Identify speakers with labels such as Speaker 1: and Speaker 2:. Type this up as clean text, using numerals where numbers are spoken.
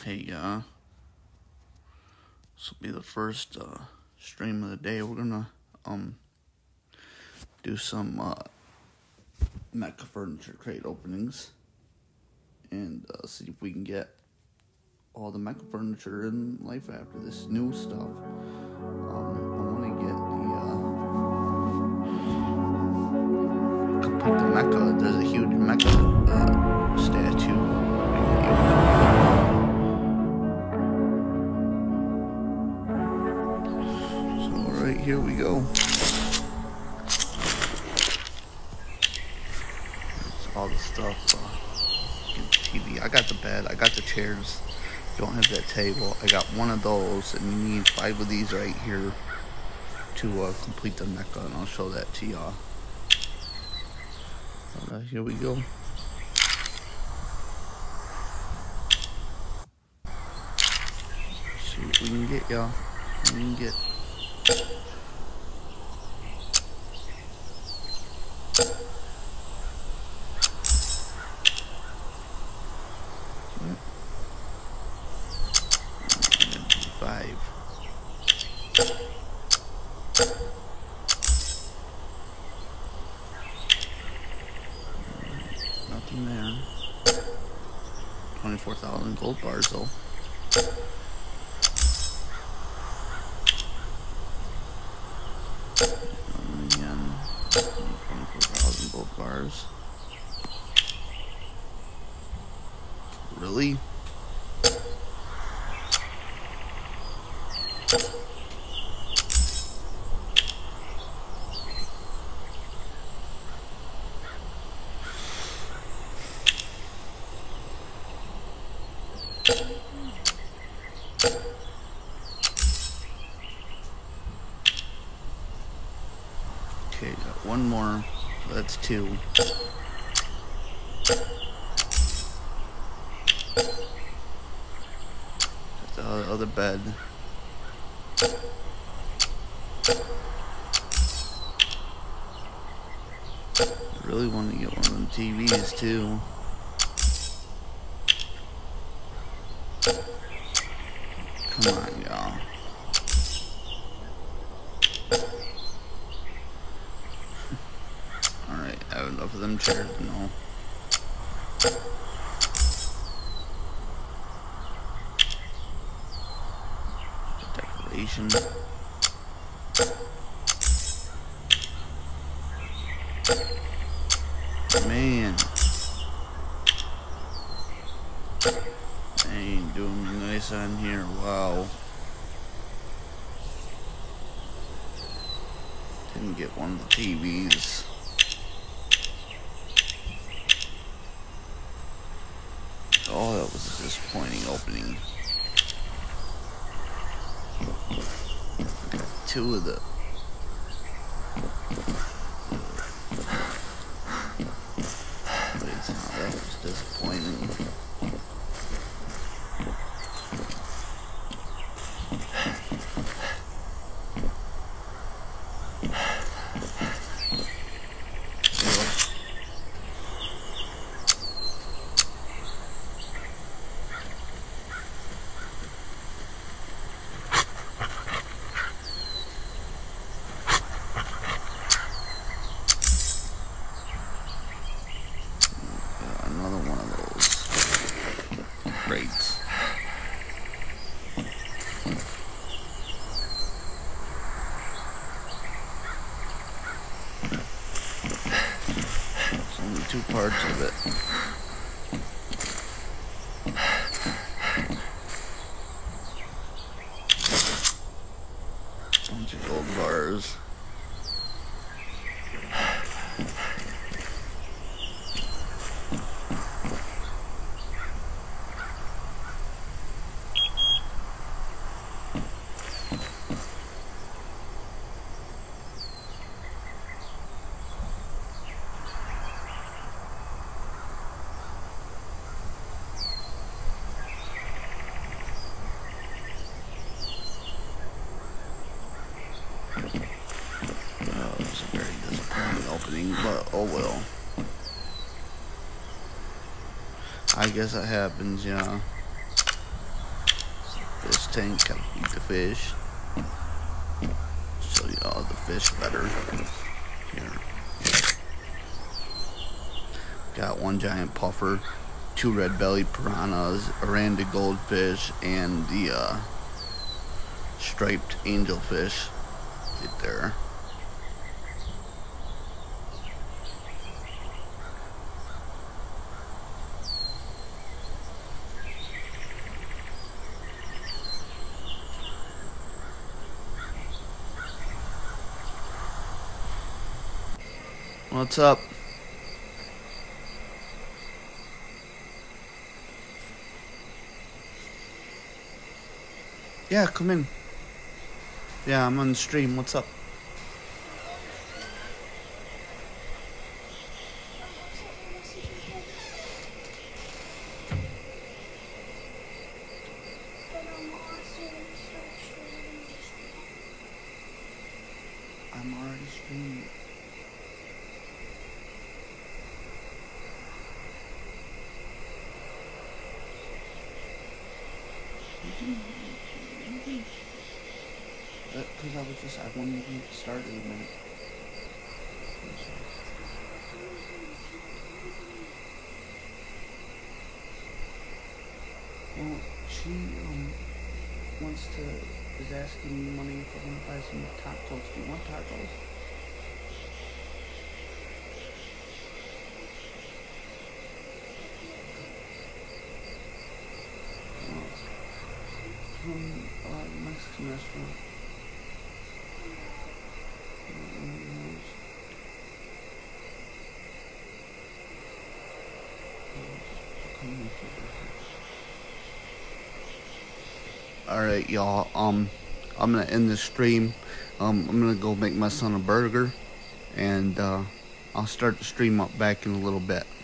Speaker 1: Hey, this will be the first stream of the day. We're gonna do some Mecha furniture crate openings and see if we can get all the Mecha furniture in LifeAfter, this new stuff. I want to get complete the Mecha. There's a huge Mecha statue. Right, here we go. That's all the stuff. TV. I got the bed. I got the chairs. Don't have that table. I got one of those, and you need 5 of these right here to complete the Mecha, and I'll show that to y'all. Alright, here we go. See what we can get, y'all. What we can get. Nothing there. 24,000 gold bars though. Again, 24,000 gold bars. Really? Okay, got one more, so that's 2. That's the other bed. I really want to get one of them TVs too. Come on, y'all. Alright, I have enough of them chairs, no. Decoration. Man. They ain't doing me nice on here, wow. Didn't get one of the TVs. Oh, that was a disappointing opening. Got 2 of the... Wait, that was disappointing. Another one of those crates. There's only 2 parts of it. Bunch of gold bars. opening, but oh well. I guess it happens, yeah. Fish tank, gotta feed the fish. Show you all the fish better. Here. Got one giant puffer, 2 red-bellied piranhas, Aranda goldfish, and the striped angelfish right there. What's up? Yeah, come in. Yeah, I'm on the stream. What's up? I'm already streaming. Because I wanted to get started in a minute. Well, she is asking me money if I want to buy some tacos. Do you want tacos? From Mexican restaurant. Alright, y'all, I'm gonna end this stream. I'm gonna go make my son a burger, and I'll start the stream up back in a little bit.